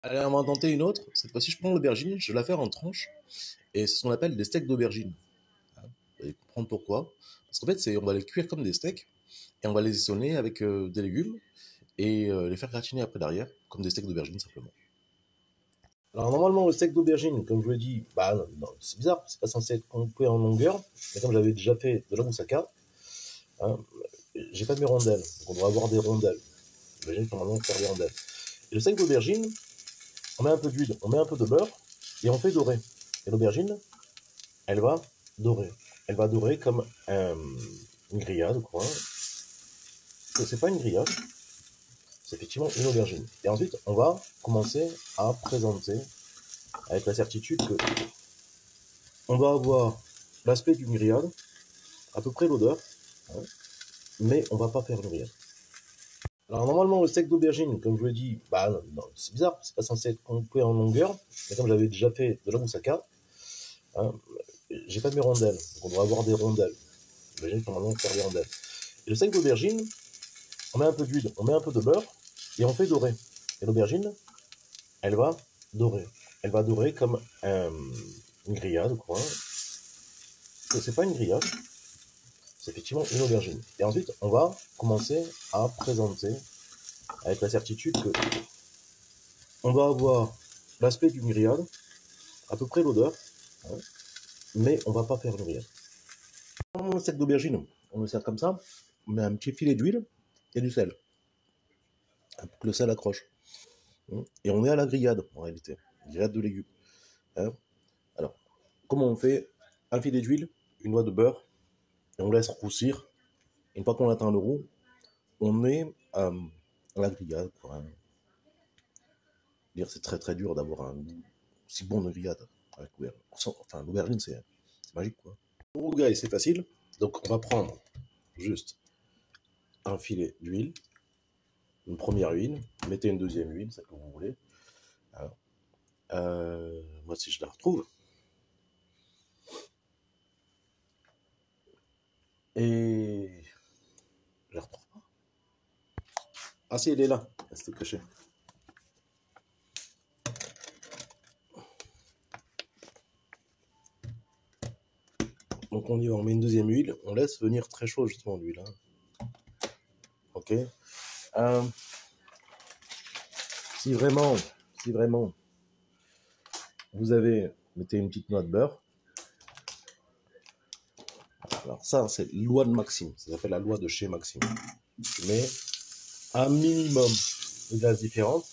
Allez, on va en tenter une autre. Cette fois-ci, je prends l'aubergine, je la fais en tranches. Et c'est ce qu'on appelle des steaks d'aubergine. Hein, vous allez comprendre pourquoi. Parce qu'en fait, on va les cuire comme des steaks. Et on va les assaisonner avec des légumes. Et les faire gratiner après derrière. Comme des steaks d'aubergine, simplement. Alors, normalement, le steak d'aubergine, comme je vous l'ai dit, bah, non, c'est bizarre. C'est pas censé être coupé en longueur. Mais comme j'avais déjà fait de la moussaka, hein, j'ai pas mes rondelles. Donc, on doit avoir des rondelles. L'aubergine, normalement, faire des rondelles. Et le steak d'aubergine, on met un peu d'huile, on met un peu de beurre. Et on fait dorer. Et l'aubergine, elle va dorer. Elle va dorer comme une grillade, quoi. C'est pas une grillade, c'est effectivement une aubergine. Et ensuite, on va commencer à présenter avec la certitude que on va avoir l'aspect d'une grillade, à peu près l'odeur, hein, mais on va pas faire une grillade. Alors normalement, le steak d'aubergine, comme je vous l'ai dit, bah, non, c'est bizarre, c'est pas censé être coupé en longueur, mais comme j'avais déjà fait de la moussaka, hein, j'ai pas mes rondelles, donc on doit avoir des rondelles. L'aubergine, normalement, faire des rondelles. Et le steak d'aubergine, on met un peu d'huile, on met un peu de beurre, et on fait dorer. Et l'aubergine, elle va dorer. Elle va dorer comme une grillade, quoi. C'est pas une grillade, c'est effectivement une aubergine. Et ensuite, on va commencer à présenter avec la certitude que on va avoir l'aspect d'une grillade, à peu près l'odeur, hein, mais on va pas faire une grillade. Dans le steak d'aubergine, on le sert comme ça, on met un petit filet d'huile et du sel, pour que le sel accroche. Et on est à la grillade, en réalité, grillade de légumes. Hein. Alors, comment on fait? Un filet d'huile, une noix de beurre, et on laisse roussir. Et une fois qu'on atteint le roux, on met à la grillade. Quoi. C'est très très dur d'avoir un goût si bon de grillade. Avec enfin, l'aubergine, c'est magique. Quoi. Le rougail, c'est facile. Donc, on va prendre juste un filet d'huile, une première huile, mettez une deuxième huile, celle que vous voulez. Alors, moi, si je la retrouve. Et je la retrouve pas. Ah si, elle est là. Elle s'était cachée. Donc on y va, on met une deuxième huile. On laisse venir très chaud justement l'huile. Hein. Ok. Euh, si vraiment, si vraiment, vous avez, mettez une petite noix de beurre. Alors ça, c'est loi de Maxime. Ça s'appelle la loi de chez Maxime. Tu mets un minimum de gaz différentes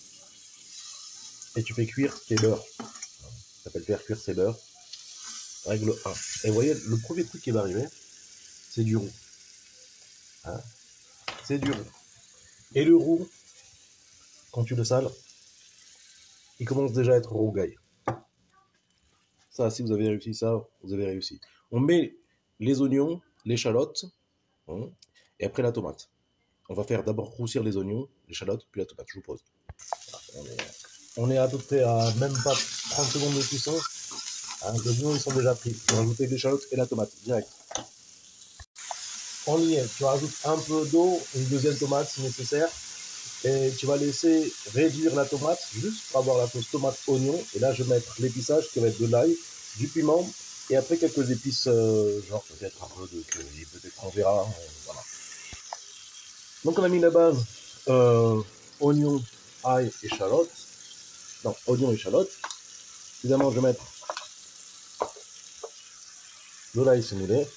et tu fais cuire tes beurres. Ça s'appelle faire cuire ses beurres. Règle 1. Et vous voyez, le premier truc qui va arriver, c'est du roux. Hein, c'est du roux. Et le roux, quand tu le sales, il commence déjà à être rougaille. Ça, si vous avez réussi ça, vous avez réussi. On met les oignons, l'échalote, hein, et après la tomate. On va faire d'abord roussir les oignons, l'échalote, puis la tomate. Je vous pose. Voilà, on est à peu près à même pas 30 secondes de cuisson. Hein, les oignons, ils sont déjà pris. On va rajouter l'échalote et la tomate, direct. On y est. Tu rajoutes un peu d'eau, une deuxième tomate si nécessaire. Et tu vas laisser réduire la tomate, juste pour avoir la sauce tomate-oignon. Et là, je vais mettre l'épissage qui va être de l'ail, du piment, et après quelques épices, genre peut-être un peu de curry, peut-être on verra. Voilà. Donc on a mis la base oignon, ail, échalote. Non, oignon, échalote. Évidemment, je vais mettre de l'ail sémoulé.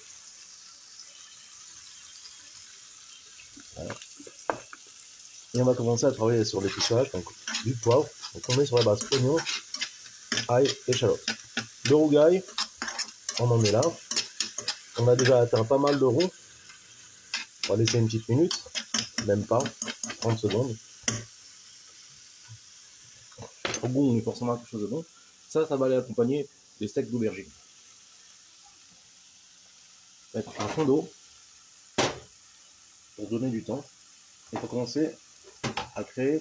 Voilà. Et on va commencer à travailler sur l'épissage, donc du poivre. Donc on met sur la base oignon, ail, échalote. Le rougail, on en met là. On a déjà atteint pas mal de roux. On va laisser une petite minute, même pas, 30 secondes. Au goût, on est forcément quelque chose de bon. Ça va aller accompagner des steaks d'aubergine. Mettre un fond d'eau pour donner du temps. Et pour commencer à créer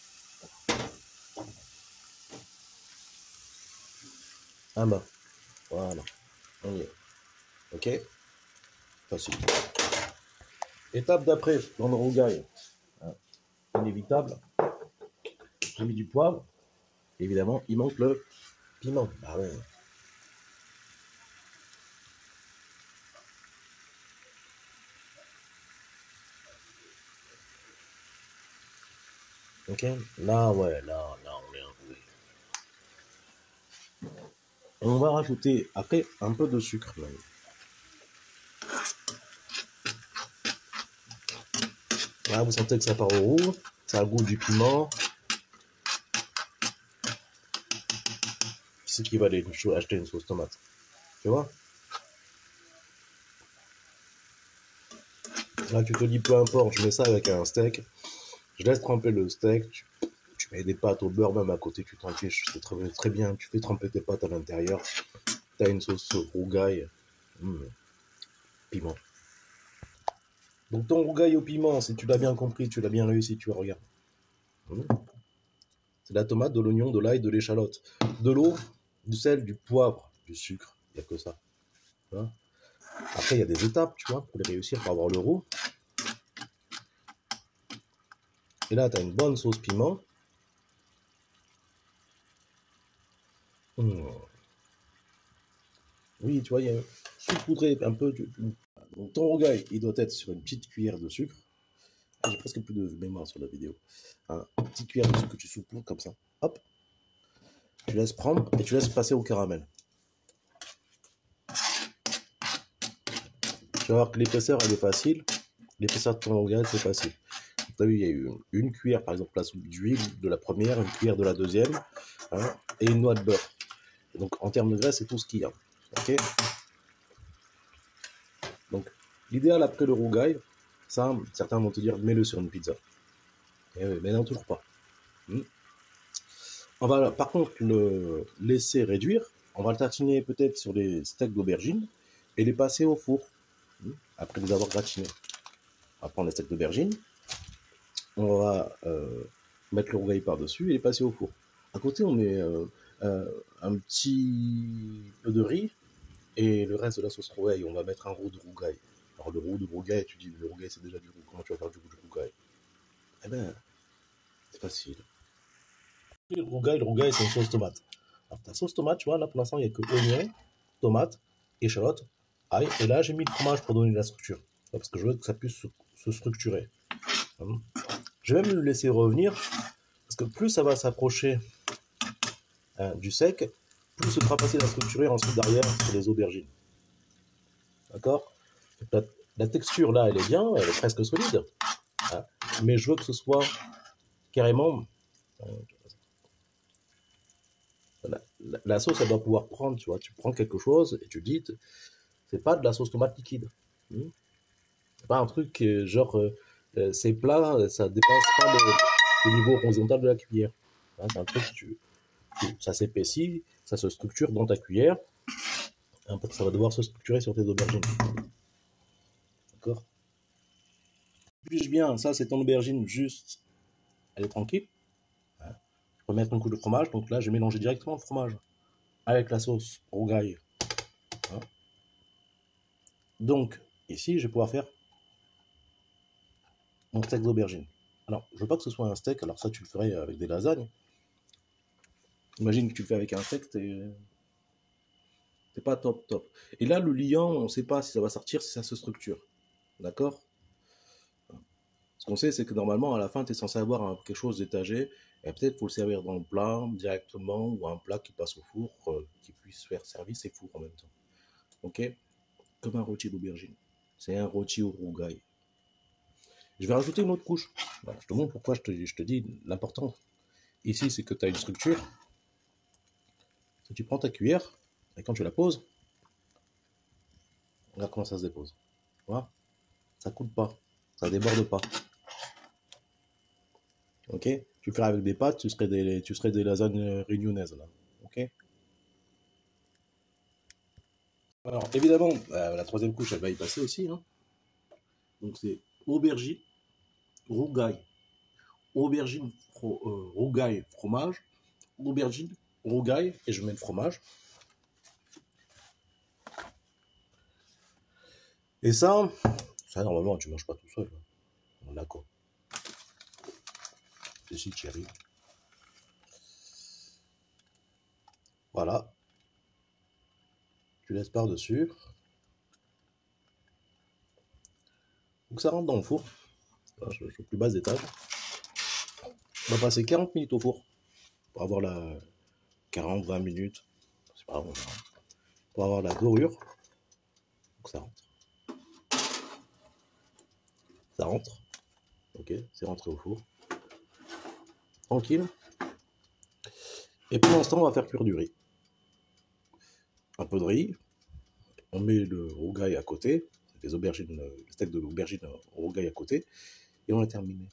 un bain. Voilà, on y est. Ok, facile. Étape d'après, dans le rougail, hein, inévitable, j'ai mis du poivre. Évidemment, il manque le piment. Ah ouais. Ok. Là, ouais, là, on est un peu. On va rajouter après un peu de sucre même. Là, vous sentez que ça part au roux, ça a le goût du piment. Qui c'est qui va aller acheter une sauce tomate? Tu vois? Là, tu te dis peu importe, je mets ça avec un steak, je laisse tremper le steak, tu mets des pâtes au beurre même à côté, tu t'en fiches, c'est très, très bien, tu fais tremper tes pâtes à l'intérieur, tu as une sauce rougaille, piment. Donc ton rougail au piment, si tu l'as bien compris, tu l'as bien réussi, tu regardes. C'est de la tomate, de l'oignon, de l'ail, de l'échalote, de l'eau, du sel, du poivre, du sucre, il n'y a que ça. Hein. Après, il y a des étapes, tu vois, pour les réussir, pour avoir le roux. Et là, tu as une bonne sauce piment. Mmh. Oui, tu vois, il y a saupoudré un peu. Donc ton rougail, il doit être sur une petite cuillère de sucre. Ah, j'ai presque plus de mémoire sur la vidéo. Une petite cuillère de sucre que tu saupoudres comme ça. Hop. Tu laisses prendre et tu laisses passer au caramel. Tu vas voir que l'épaisseur, elle est facile. L'épaisseur de ton rougail, c'est facile. Tu as vu, il y a eu une cuillère, par exemple, la soupe d'huile de la première, une cuillère de la deuxième, hein, et une noix de beurre. Et donc, en termes de graisse, c'est tout ce qu'il y a. Ok. Donc, l'idéal après le rougail, ça, certains vont te dire, mets-le sur une pizza. Et oui, mais non, toujours pas. On va par contre le laisser réduire. On va le tartiner peut-être sur les steaks d'aubergine et les passer au four. Après les avoir gratinés. On va prendre les steaks d'aubergine. On va mettre le rougail par-dessus et les passer au four. À côté, on met un petit peu de riz et le reste de la sauce rougail. On va mettre un roux de rougail. Alors le roux de rougail, tu dis le rougail c'est déjà du roux. Comment tu vas faire du roux de rougail? Eh ben, c'est facile. Le rougail c'est une sauce tomate. Alors ta sauce tomate, tu vois, là pour l'instant il n'y a que oignon, tomate, échalote, ail. Et là j'ai mis le fromage pour donner la structure. Parce que je veux que ça puisse se structurer. Je vais même le laisser revenir. Parce que plus ça va s'approcher du sec, plus ce sera facile à structurer ensuite derrière sur les aubergines. D'accord? La texture là, elle est bien, elle est presque solide. Mais je veux que ce soit carrément. La sauce, elle doit pouvoir prendre, tu vois. Tu prends quelque chose et tu dis, c'est pas de la sauce tomate liquide. C'est pas un truc genre, c'est plat, ça dépasse pas le niveau horizontal de la cuillère. C'est un truc, ça s'épaissit, ça se structure dans ta cuillère. Ça va devoir se structurer sur tes aubergines. D'accord? Puis bien, ça c'est ton aubergine juste, elle est tranquille. Je peux mettre une couche de fromage, donc là j'ai mélangé directement le fromage avec la sauce rougail. Donc ici je vais pouvoir faire mon steak d'aubergine. Alors je veux pas que ce soit un steak, alors ça tu le ferais avec des lasagnes. Imagine que tu le fais avec un steak, c'est pas top top. Et là le liant, on sait pas si ça va sortir, si ça se structure. D'accord? Ce qu'on sait, c'est que normalement, à la fin, tu es censé avoir quelque chose d'étagé, et peut-être faut le servir dans le plat directement, ou un plat qui passe au four, qui puisse faire service et four en même temps. Ok? Comme un rôti d'aubergine. C'est un rôti au rougail. Je vais rajouter une autre couche. Voilà, je te montre pourquoi je te dis l'important. Ici, c'est que tu as une structure. Si tu prends ta cuillère, et quand tu la poses, regarde comment ça se dépose. Voilà. Ça coule pas. Ça déborde pas. Ok? Tu le ferais avec des pâtes, tu serais des lasagnes réunionnaises là. Ok? Alors évidemment, la troisième couche, elle va y passer aussi. Hein. Donc c'est aubergine, rougail, aubergine, rougail, fromage, aubergine, rougail, et je mets le fromage. Et ça normalement tu manges pas tout seul. Hein. D'accord. Ceci, Thierry. Voilà. Tu laisses par-dessus. Donc ça rentre dans le four. Là, je suis au plus bas étage. On va passer 40 minutes au four. Pour avoir la 40-20 minutes. C'est pas grave. Pour avoir la dorure. Donc ça rentre. Ça rentre. Ok, c'est rentré au four. Tranquille. Et pour l'instant, on va faire cuire du riz. Un peu de riz. On met le rougail à côté. Les aubergines, le steak de l'aubergine au rougail à côté. Et on a terminé.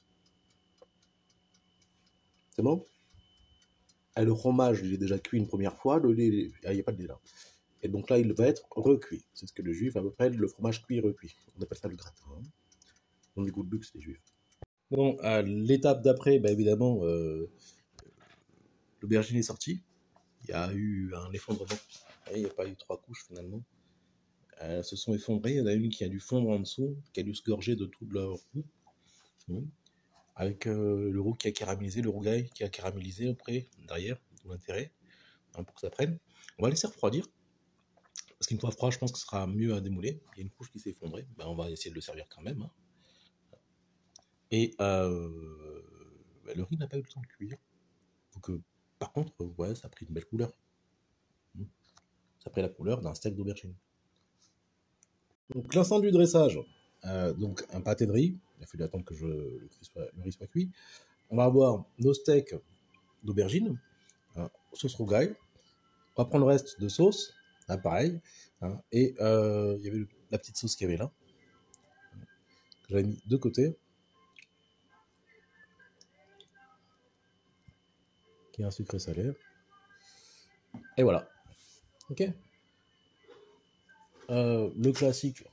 C'est bon? Et le fromage, il est déjà cuit une première fois. Le lait, il n'y a pas de lait là. Et donc là, il va être recuit. C'est ce que le juif appelle le fromage cuit recuit. On appelle ça le gratin. On est goût de luxe, les juifs. Bon, à l'étape d'après, bah, évidemment, l'aubergine est sortie. Il y a eu un effondrement. Il n'y a pas eu 3 couches finalement. Elles se sont effondrées. Il y en a une qui a dû fondre en dessous, qui a dû se gorger de tout leur roux. Avec le roux qui a caramélisé, le rougail qui a caramélisé après, derrière, tout l'intérêt, pour que ça prenne. On va laisser refroidir. Parce qu'une fois froid, je pense que ce sera mieux à démouler. Il y a une couche qui s'est effondrée. Ben, on va essayer de le servir quand même. Hein. Et le riz n'a pas eu le temps de cuire. Donc, par contre, ouais, ça a pris une belle couleur. Ça a pris la couleur d'un steak d'aubergine. Donc, l'instant du dressage. Donc, un pâté de riz. Il a fallu attendre que le riz soit cuit. On va avoir nos steaks d'aubergine, sauce rougail. On va prendre le reste de sauce. Pareil. Et il y avait la petite sauce qu'il y avait là. Que j'avais mis de côté. Qui est un sucré salé. Et voilà. Ok. Le classique,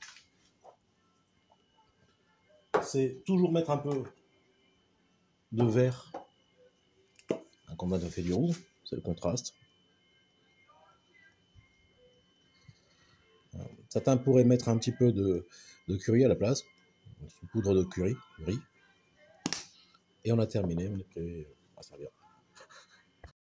c'est toujours mettre un peu de vert. Quand on a fait du roux, c'est le contraste. Certains pourraient mettre un petit peu de curry à la place, une poudre de curry, riz. Et on a terminé, on est prêt à servir.